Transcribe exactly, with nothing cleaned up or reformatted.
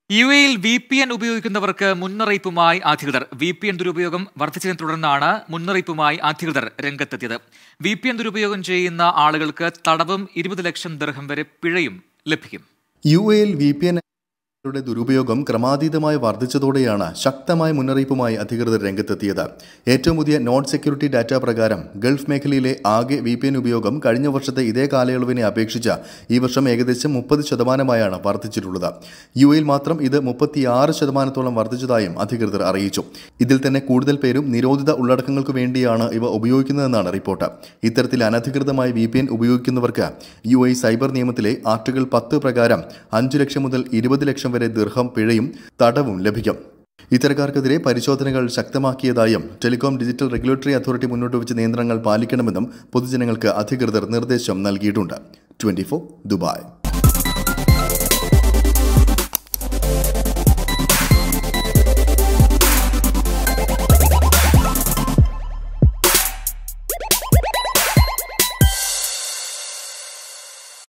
U എയിൽ V P N ഉപയോഗിക്കുന്നവർക്ക് മുന്നറിയിപ്പുമായി അധികൃതർ. വി പി എൻ ദുരുപയോഗം വർദ്ധിച്ചതിനെ തുടർന്നാണ് മുന്നറിയിപ്പുമായി അധികൃതർ രംഗത്തെത്തിയത്. വി പി എൻ ദുരുപയോഗം ചെയ്യുന്ന ആളുകൾക്ക് തടവും ഇരുപത് ലക്ഷം ദിർഹം വരെ പിഴയും ലഭിക്കും. യു എയിൽ വി പി എൻ യുടെ ദുരുപയോഗം ക്രമാതീതമായി വർദ്ധിച്ചതോടെയാണ് ശക്തമായ മുന്നറിയിപ്പുമായി അധികൃതർ രംഗത്തെത്തിയത്. ഏറ്റവും പുതിയ നോട്ട് സെക്യൂരിറ്റി ഡാറ്റ പ്രകാരം ഗൾഫ് മേഖലയിലെ ആകെ വി പി എൻ ഉപയോഗം കഴിഞ്ഞ വർഷത്തെ ഇതേ കാലയളവിനെ അപേക്ഷിച്ച് ഈ വർഷം ഏകദേശം മുപ്പത് ശതമാനമായാണ് വർദ്ധിച്ചിട്ടുള്ളത്. യു എയിൽ മാത്രം ഇത് മുപ്പത്തിയാറ് ശതമാനത്തോളം വർദ്ധിച്ചതായും അധികൃതർ അറിയിച്ചു. ഇതിൽ തന്നെ കൂടുതൽ പേരും നിരോധിത ഉള്ളടക്കങ്ങൾക്ക് വേണ്ടിയാണ് ഇവ ഉപയോഗിക്കുന്നതെന്നാണ് റിപ്പോർട്ട്. ഇത്തരത്തിൽ അനധികൃതമായി വി പി എൻ ഉപയോഗിക്കുന്നവർക്ക് യു എ സൈബർ നിയമത്തിലെ ആർട്ടിക്കിൾ പത്ത് പ്രകാരം അഞ്ചു ലക്ഷം മുതൽ ഇരുപത് ലക്ഷം വരെ ദിർഹം പിഴയും തടവും ലഭിക്കും. ഇത്തരക്കാർക്കെതിരെ പരിശോധനകൾ ശക്തമാക്കിയതായും ടെലികോം ഡിജിറ്റൽ റെഗുലേറ്ററി അതോറിറ്റി മുന്നോട്ട് വെച്ച നിയന്ത്രണങ്ങൾ പാലിക്കണമെന്നും പൊതുജനങ്ങൾക്ക് അധികൃതർ നിർദ്ദേശം നൽകിയിട്ടുണ്ട്. Twenty four Dubai.